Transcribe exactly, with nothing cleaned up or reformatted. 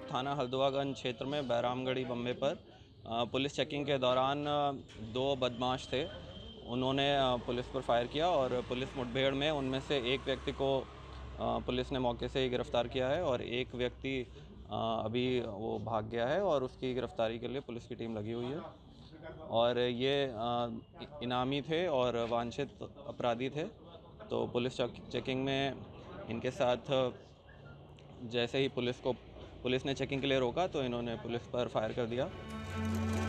थाना हल्द्वागंज क्षेत्र में बैरामगढ़ी बम्बे पर अ, पुलिस चेकिंग के दौरान अ, दो बदमाश थे। उन्होंने अ, पुलिस पर फायर किया और पुलिस मुठभेड़ में उनमें से एक व्यक्ति को अ, पुलिस ने मौके से ही गिरफ्तार किया है और एक व्यक्ति अ, अभी वो भाग गया है और उसकी गिरफ्तारी के लिए पुलिस की टीम लगी हुई है। और ये अ, इनामी थे और वांछित अपराधी थे। तो पुलिस चेकिंग में इनके साथ जैसे ही पुलिस को पुलिस ने चेकिंग के लिए रोका तो इन्होंने पुलिस पर फायर कर दिया।